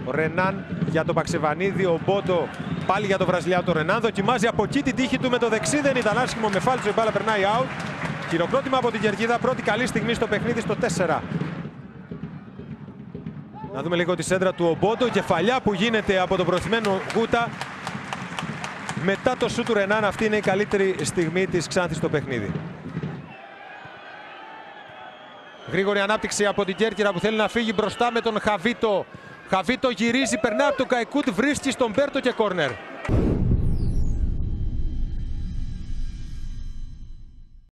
Ο Ρενάν για τον Παξεβανίδη, ο Μπότο πάλι για τον Βραζιλιάνο τον Ρενάν. Δοκιμάζει από εκεί τη τύχη του με το δεξί, δεν ήταν άσχημο, με φάλτσο η μπάλα περνάει out. Χειροκρότημα από την κερκίδα, πρώτη καλή στιγμή στο παιχνίδι στο 4. Να δούμε λίγο τη σέντρα του Ομπότο, κεφαλιά που γίνεται από τον προωθημένο Γούτα. Μετά το σου του Ρενάν, αυτή είναι η καλύτερη στιγμή της Ξάνθης στο παιχνίδι. Γρήγορη ανάπτυξη από την Κέρκυρα που θέλει να φύγει μπροστά με τον Χαβίτο. Χαβίτο γυρίζει, περνάει από τον Καϊκούτ, βρίσκει στον Μπέρτο και κόρνερ.